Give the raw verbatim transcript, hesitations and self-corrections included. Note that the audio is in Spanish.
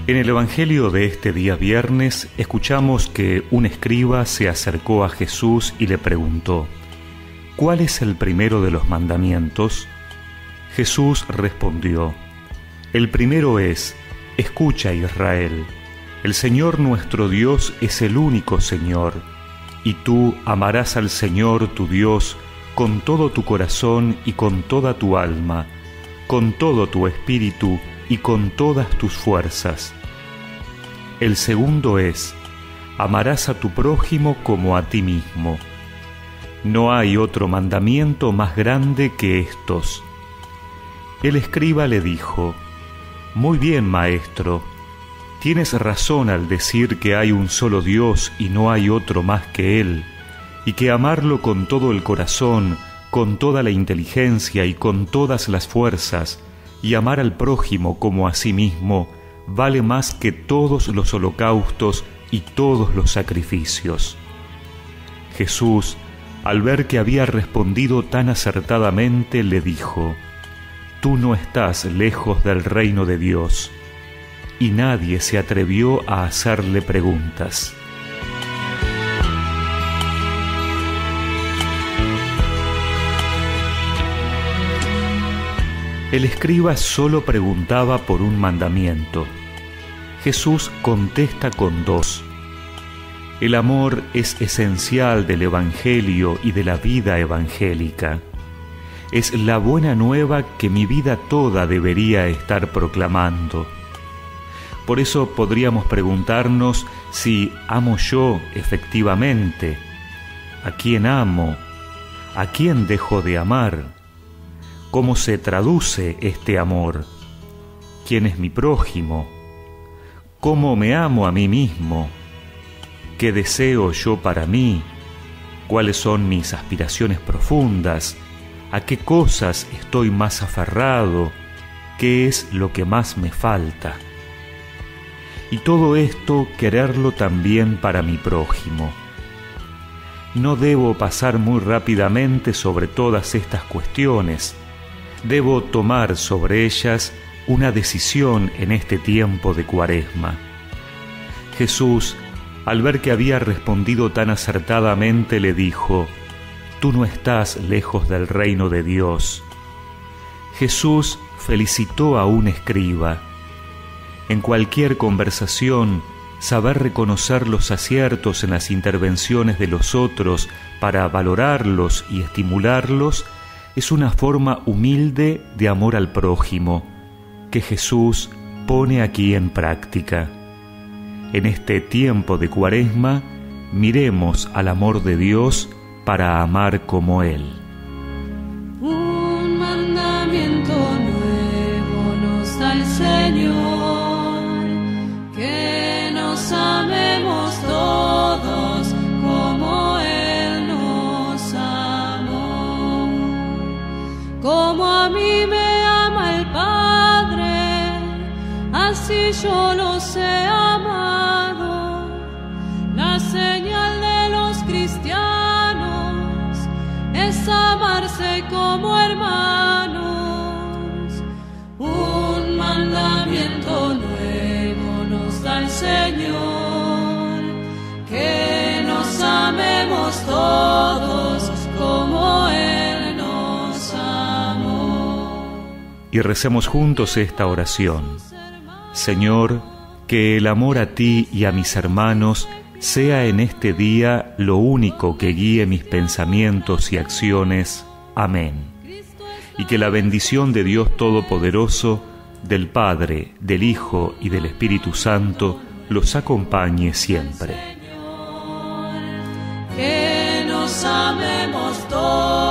En el Evangelio de este día viernes escuchamos que un escriba se acercó a Jesús y le preguntó: ¿cuál es el primero de los mandamientos? Jesús respondió: el primero es: escucha, Israel, el Señor nuestro Dios es el único Señor, y tú amarás al Señor tu Dios con todo tu corazón y con toda tu alma, con todo tu espíritu y con todas tus fuerzas. El segundo es: amarás a tu prójimo como a ti mismo. No hay otro mandamiento más grande que estos. El escriba le dijo: muy bien, maestro, tienes razón al decir que hay un solo Dios y no hay otro más que Él, y que amarlo con todo el corazón, con toda la inteligencia y con todas las fuerzas, y amar al prójimo como a sí mismo, vale más que todos los holocaustos y todos los sacrificios. Jesús, al ver que había respondido tan acertadamente, le dijo: tú no estás lejos del reino de Dios. Y nadie se atrevió a hacerle preguntas. El escriba solo preguntaba por un mandamiento. Jesús contesta con dos. El amor es esencial del Evangelio y de la vida evangélica. Es la buena nueva que mi vida toda debería estar proclamando. Por eso podríamos preguntarnos si amo yo efectivamente, a quién amo, a quién dejo de amar, cómo se traduce este amor, quién es mi prójimo, cómo me amo a mí mismo, qué deseo yo para mí, cuáles son mis aspiraciones profundas, a qué cosas estoy más aferrado, qué es lo que más me falta. Y todo esto quererlo también para mi prójimo. No debo pasar muy rápidamente sobre todas estas cuestiones. Debo tomar sobre ellas una decisión en este tiempo de Cuaresma. Jesús, al ver que había respondido tan acertadamente, le dijo: tú no estás lejos del reino de Dios. Jesús felicitó a un escriba. En cualquier conversación, saber reconocer los aciertos en las intervenciones de los otros para valorarlos y estimularlos es una forma humilde de amor al prójimo que Jesús pone aquí en práctica. En este tiempo de Cuaresma, miremos al amor de Dios para amar como Él. Un mandamiento nuevo nos da el Señor, que nos amemos todos como Él nos amó. Como a mí me ama el Padre, así yo los he amado. La señal de los cristianos es amarse como hermanos. Un mandamiento nuevo nos da el Señor, que nos amemos todos como Él nos amó. Y recemos juntos esta oración. Señor, que el amor a ti y a mis hermanos sea en este día lo único que guíe mis pensamientos y acciones. Amén. Y que la bendición de Dios Todopoderoso, del Padre, del Hijo y del Espíritu Santo los acompañe siempre. Que nos amemos todos.